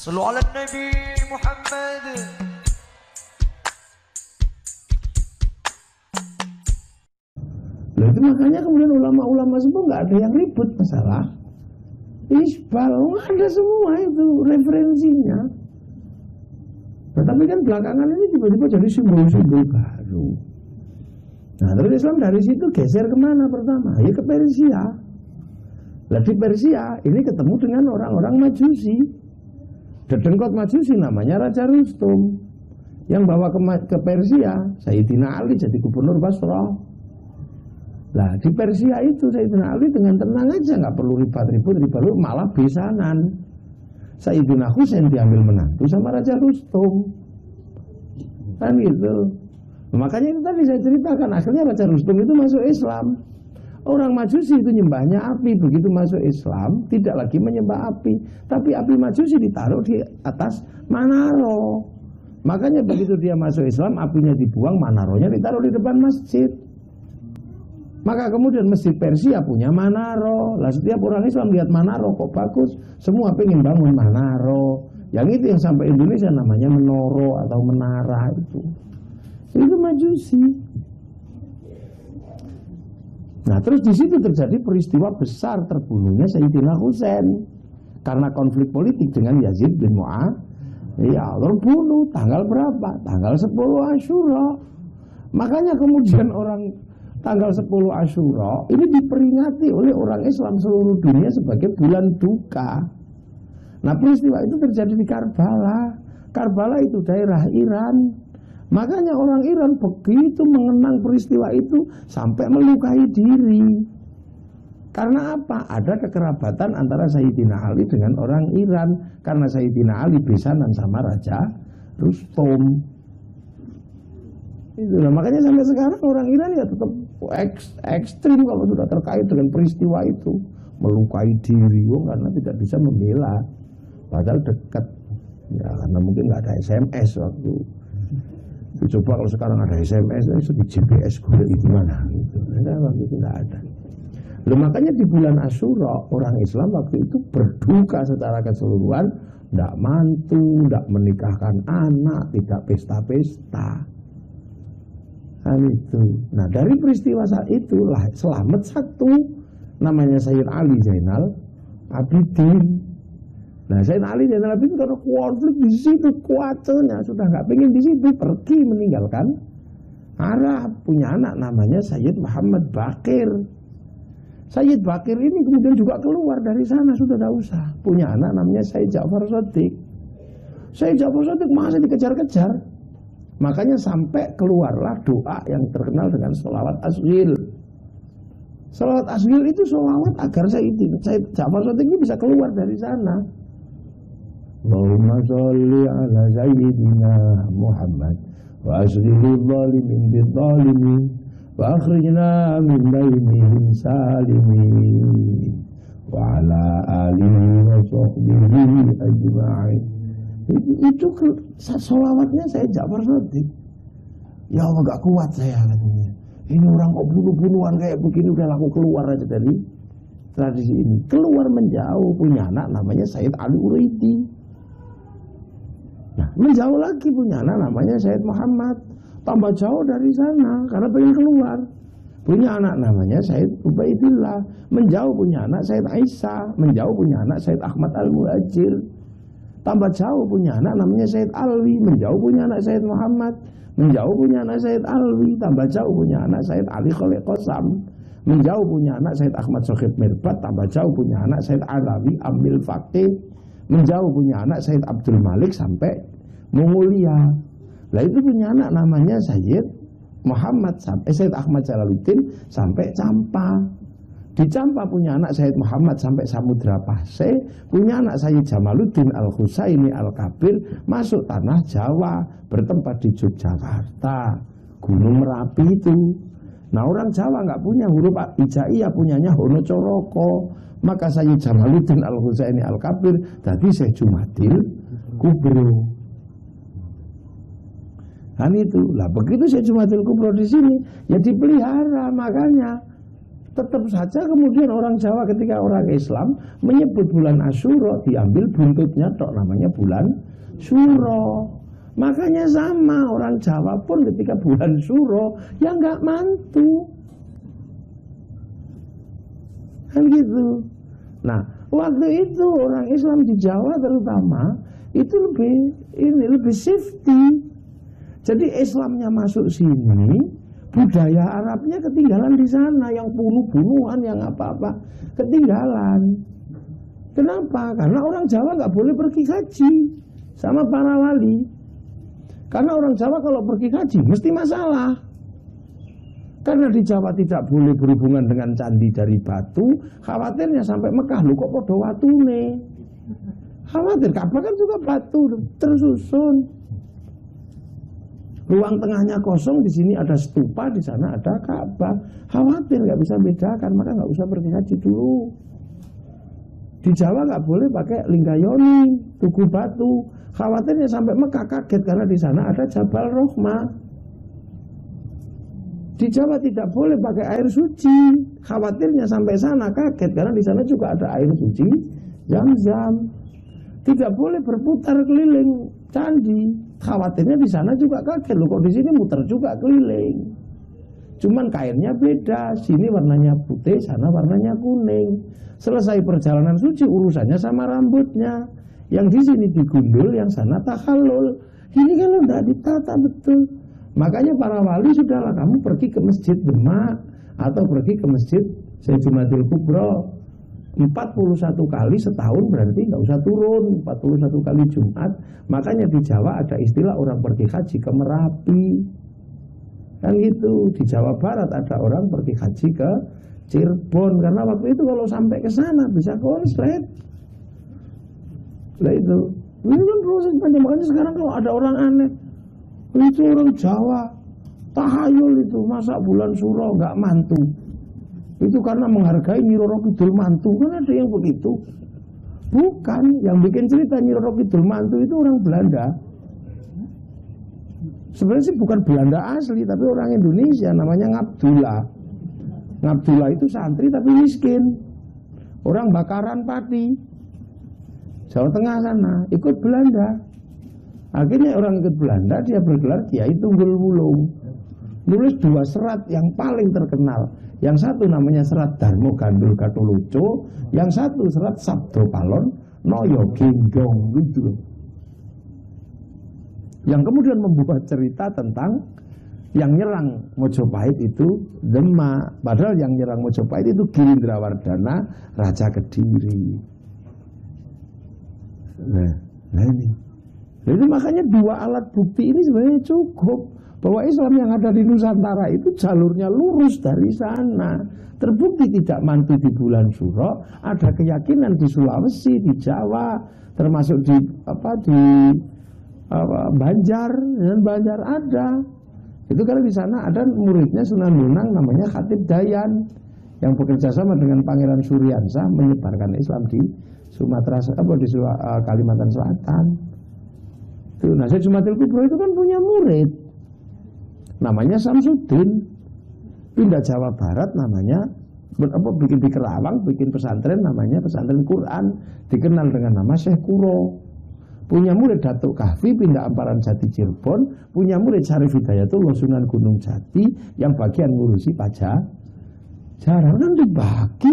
صلوا على النبي محمد. Nah, itu makanya kemudian ulama-ulama semua nggak ada yang ribut masalah isbal, nggak ada semua itu referensinya. Nah, tapi kan belakangan ini tiba-tiba jadi simbol-simbol baru. Nah, terus Islam dari situ geser kemana pertama? Ya ke Persia. Lah di Persia ini ketemu dengan orang-orang Majusi. Dedengkot Majusi namanya Raja Rustum. Yang bawa ke Persia Sayyidina Ali jadi gubernur Basrah. Nah di Persia itu Sayyidina Ali dengan tenang aja, nggak perlu ribut-ribut, malah besanan. Sayyidina Husain diambil menantu sama Raja Rustum, kan gitu. Makanya itu tadi saya ceritakan, akhirnya Raja Rustum itu masuk Islam. Orang Majusi itu nyembahnya api, begitu masuk Islam tidak lagi menyembah api, tapi api Majusi ditaruh di atas Manaro. Makanya begitu dia masuk Islam, apinya dibuang, Manaronya ditaruh di depan masjid. Maka kemudian masjid Persia punya Manaro. Lah setiap orang Islam lihat Manaro kok bagus, semua pengen bangun Manaro. Yang itu yang sampai Indonesia namanya menoro atau menara itu. Itu Majusi. Nah terus di situ terjadi peristiwa besar terbunuhnya Sayyidina Husain karena konflik politik dengan Yazid bin Mu'awiyah. Terbunuh tanggal berapa? Tanggal 10 Asyura. Makanya kemudian orang tanggal 10 Asyura ini diperingati oleh orang Islam seluruh dunia sebagai bulan duka. Nah peristiwa itu terjadi di Karbala. Karbala itu daerah Iran. Makanya orang Iran begitu mengenang peristiwa itu sampai melukai diri. Karena apa? Ada kekerabatan antara Sayyidina Ali dengan orang Iran. Karena Sayyidina Ali besanan sama Raja Rustum. Itulah makanya sampai sekarang orang Iran ya tetap ekstrim kalau sudah terkait dengan peristiwa itu, melukai diri karena tidak bisa membela, padahal dekat ya karena mungkin nggak ada SMS waktu itu. Coba kalau sekarang ada SMS itu di GPS gue itu mana gitu, waktu itu nggak ada. Makanya di bulan Asyura orang Islam waktu itu berduka secara keseluruhan, tidak mantu, tidak menikahkan anak, tidak pesta-pesta. Itu. Nah dari peristiwa saat itulah selamat satu namanya Sayyid Ali Zainal Abidin. Nah Sayyid Ali Zainal Abidin karena konflik di situ kuatnya sudah nggak pengen di situ, pergi meninggalkan Arab, punya anak namanya Sayyid Muhammad Bakir. Sayyid Bakir ini kemudian juga keluar dari sana, sudah tidak usah, punya anak namanya Sayyid Ja'far Shadiq. Sayyid Ja'far Shadiq masih dikejar-kejar. Makanya sampai keluarlah doa yang terkenal dengan sholawat asghil. Sholawat asghil itu sholawat agar Sayyid Ja'far Shadiq ini bisa keluar dari sana. Allahumma sholli ala Sayyidina Muhammad wa asghilil zalimin bidzalimin wa akhrijna min bainihim salimin wa ala alihi wa sahbihi ajma'in. Itu sholawatnya saya Ja'far Shadiq. Ya Allah gak kuat saya katanya. Ini orang kok bunuh-bunuhan kayak begini, udah laku keluar aja dari tradisi ini. Keluar menjauh, punya anak namanya Sayyid Ali Uraidi. Nah menjauh lagi punya anak namanya Sayyid Muhammad. Tambah jauh dari sana karena pengen keluar. Punya anak namanya Sayyid Ubaidillah. Menjauh punya anak Sayyid Aisyah. Menjauh punya anak Sayyid Ahmad Al-Muhajir. Tambah jauh punya anak namanya Sayyid Alwi, menjauh punya anak Sayyid Muhammad, menjauh punya anak Sayyid Alwi, tambah jauh punya anak Sayyid Ali Khalil Qasam, menjauh punya anak Sayyid Ahmad Sohib Mirbat, tambah jauh punya anak Sayyid Alawi Ambil Faqih, menjauh punya anak Sayyid Abdul Malik sampai Mongolia. Lah itu punya anak namanya Sayyid Muhammad sampai Sayyid Ahmad Jalaluddin sampai Campa. Di Campa punya anak Sayyid Muhammad sampai Samudra Pasai, punya anak Sayyid Jamaluddin Al-Husaini Al-Kabir masuk tanah Jawa, bertempat di Yogyakarta, Gunung Merapi itu. Nah orang Jawa nggak punya huruf hijaiyah, punyanya Honocoroko. Maka Sayyid Jamaluddin Al-Husaini Al-Kabir tadi Syekh Jumadil Kubro. Kan itu. Lah begitu Syekh Jumadil Kubro di sini ya dipelihara, makanya Tetap saja kemudian orang Jawa ketika orang Islam menyebut bulan Asyura, diambil buntutnya tok, namanya bulan Syuro. Makanya sama orang Jawa pun ketika bulan Syuro ya nggak mantu, kan gitu. Nah, waktu itu orang Islam di Jawa terutama itu lebih safety. Jadi Islamnya masuk sini, budaya Arabnya ketinggalan di sana, yang bunuh-bunuhan, yang apa-apa ketinggalan. Kenapa? Karena orang Jawa nggak boleh pergi haji sama para wali. Karena orang Jawa kalau pergi haji mesti masalah. Karena di Jawa tidak boleh berhubungan dengan candi dari batu, khawatirnya sampai Mekah lu kok podo watune. Khawatir, Ka'bah kan juga batu tersusun. Ruang tengahnya kosong, di sini ada stupa, di sana ada Ka'bah. Khawatir nggak bisa bedakan, maka nggak usah pergi haji dulu. Di Jawa nggak boleh pakai linggayoni, tugu batu. Khawatirnya sampai Mekah kaget karena di sana ada Jabal Rohmah. Di Jawa tidak boleh pakai air suci. Khawatirnya sampai sana kaget karena di sana juga ada air suci Zam-Zam. Tidak boleh berputar keliling candi. Khawatirnya di sana juga kaget, loh kok di sini muter juga keliling. Cuman kainnya beda, sini warnanya putih, sana warnanya kuning. Selesai perjalanan suci urusannya sama rambutnya. Yang di sini digundul, yang sana takhallul. Ini kalau tidak ditata betul. Makanya para wali sudahlah, kamu pergi ke Masjid Demak atau pergi ke Masjid Jumatul Kubro 41 kali setahun, berarti nggak usah turun 41 kali Jumat. Makanya di Jawa ada istilah orang pergi haji ke Merapi, kan gitu. Di Jawa Barat ada orang pergi haji ke Cirebon, karena waktu itu kalau sampai ke sana bisa konslet. Lah itu kan proses panjang. Makanya sekarang kalau ada orang aneh, itu orang Jawa tahayul itu, masa bulan Syuro nggak mantu. Itu karena menghargai Nyi Roro Kidul mantu, kan ada yang begitu. Bukan, yang bikin cerita Nyi Roro Kidul mantu itu orang Belanda. Sebenarnya sih bukan Belanda asli, tapi orang Indonesia, namanya Ngabdullah. Ngabdullah itu santri tapi miskin, orang bakaran pati, Jawa Tengah sana, ikut Belanda. Akhirnya orang ikut Belanda, dia bergelar Kiai Tunggul Wulung. Nulis 2 serat yang paling terkenal. Yang satu namanya serat Darmo Gandul Gatoloco, yang satu serat Sabdo Palon Noyo Genggong, gitu. Yang kemudian membuat cerita tentang yang nyerang Mojopahit itu Demak, padahal yang nyerang Mojopahit itu Girindrawardana, Raja Kediri. Nah ini. Jadi makanya 2 alat bukti ini sebenarnya cukup bahwa Islam yang ada di Nusantara itu jalurnya lurus dari sana. Terbukti tidak mantu di bulan Syuro, ada keyakinan di Sulawesi, di Jawa, termasuk di Banjar, dan Banjar ada. Itu karena di sana ada muridnya Sunan Bonang namanya Khatib Dayan yang bekerja sama dengan Pangeran Suryansah menyebarkan Islam di Sumatera di Kalimantan Selatan. Tuh, nah Syekh Jumatil Kubro itu kan punya murid namanya Samsudin, pindah Jawa Barat, namanya bikin di Kerawang, bikin pesantren namanya pesantren Quran, dikenal dengan nama Syekh Kuro. Punya murid Datuk Kahfi, pindah Amparan Jati Cirebon, punya murid Syarif Hidayatullah Sunan Gunung Jati yang bagian ngurusi pajak jarang, kan dibagi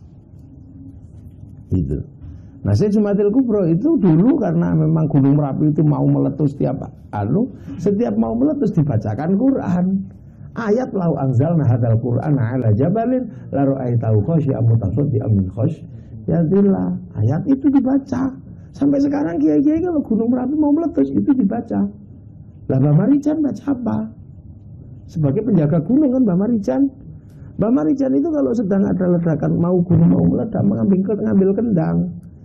itu. Nah Syekh Jumatil Kubro itu dulu karena memang Gunung Merapi itu mau meletus setiap mau meletus dibacakan Quran. Ayat lau anzalna hadzal Qur'ana ala jabalin la ra'aitahu khashi'an mutasaddian min khasyatillah. Ayat itu dibaca. Sampai sekarang kiai-kiai kalau Gunung Merapi mau meletus itu dibaca. Lah Mbah Marijan baca apa? Sebagai penjaga gunung kan Mbah Marijan. Mbah Marijan itu kalau sedang ada ledakan, mau gunung mau meledak, ngambil kendang,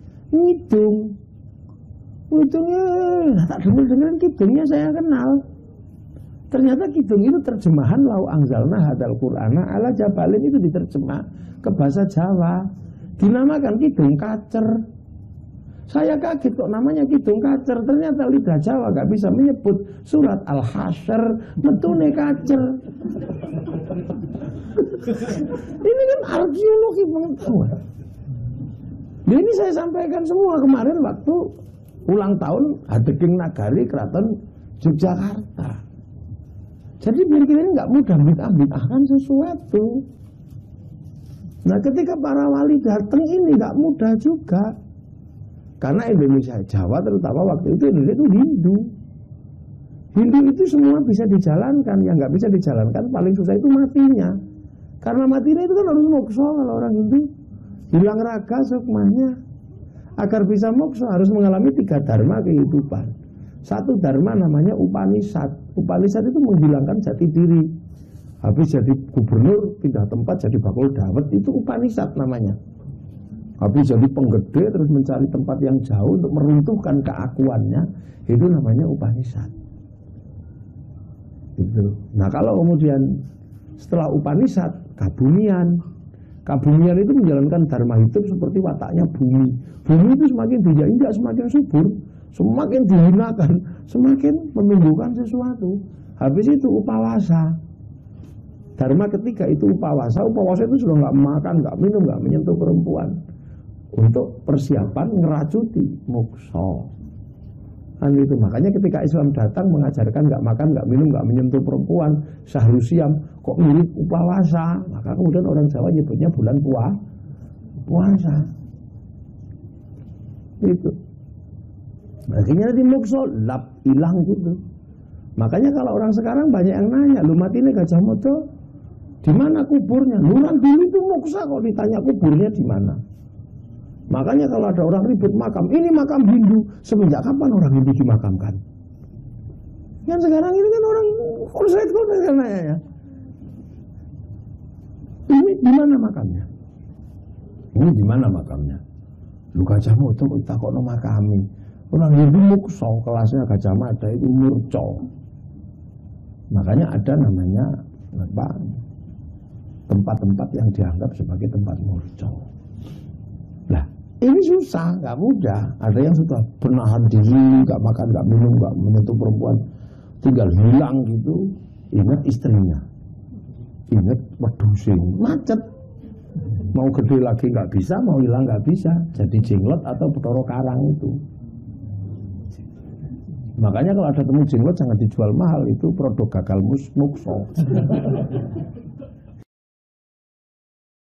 ngitungnya, tak dengerin kidungnya saya kenal. Ternyata kidung itu terjemahan lau angzalna hadzal Qur'ana ala jabalin, itu diterjemah ke bahasa Jawa, dinamakan kidung kacer. Saya kaget kok namanya kidung kacer, ternyata lidah Jawa gak bisa menyebut surat Al-Hasyr, metune kacer. Ini kan arkeologi pengetahuan. Ini saya sampaikan semua kemarin waktu ulang tahun Hadeging Nagari Keraton Yogyakarta. Jadi biar kita ini nggak mudah bid'ah-bid'ahkan sesuatu. Nah ketika para wali datang ini nggak mudah juga. Karena Indonesia Jawa terutama waktu itu Indonesia itu Hindu. Hindu itu semua bisa dijalankan, yang nggak bisa dijalankan paling susah itu matinya. Karena matinya itu kan harus mokso kalau orang Hindu. Hilang raga sukmanya. Agar bisa mokso harus mengalami 3 dharma kehidupan. Satu dharma namanya Upanishad. Upanishad itu menghilangkan jati diri. Habis jadi gubernur, pindah tempat jadi bakul dawet, itu Upanishad namanya. Habis jadi penggede terus mencari tempat yang jauh untuk meruntuhkan keakuannya, itu namanya Upanishad. Gitu. Nah kalau kemudian setelah Upanishad, kabunian. Kabunian itu menjalankan dharma hidup seperti wataknya bumi. Bumi itu semakin diinjak semakin subur, semakin dihinakan, semakin menumbuhkan sesuatu. Habis itu upawasa. Dharma ketiga itu upawasa. Upawasa itu sudah nggak makan, nggak minum, nggak menyentuh perempuan. Untuk persiapan ngeracuti moksa. Kan itu makanya ketika Islam datang mengajarkan nggak makan, nggak minum, nggak menyentuh perempuan, syahrusiam, kok mirip upawasa. Maka kemudian orang Jawa nyebutnya bulan puasa. Itu. Akhirnya nanti moksa lap hilang gitu. Makanya kalau orang sekarang banyak yang nanya, lu mati nih Gajah Mada, di mana kuburnya? Luran dulu itu moksa kok ditanya kuburnya di mana. Makanya kalau ada orang ribut makam, ini makam Hindu. Semenjak kapan orang Hindu dimakamkan? Yang sekarang ini kan orang korset kan ya. Ini di mana makamnya? Ini di mana makamnya? Lu Gajah Mada kok takokno makami. Orang Hindu mukso kelasnya Gajah Mada itu murco. Makanya ada namanya apa? Tempat-tempat yang dianggap sebagai tempat murco. Lah, ini susah, nggak mudah. Ada yang sudah menahan diri, nggak makan, nggak minum, nggak menyentuh perempuan, tinggal hilang gitu. Ingat istrinya, ingat wedhuse, macet. Mau gede lagi nggak bisa, mau hilang nggak bisa. Jadi jenglot atau Bathara Karang itu. Makanya kalau ada temu jenglot jangan dijual mahal, itu produk gagal mukso.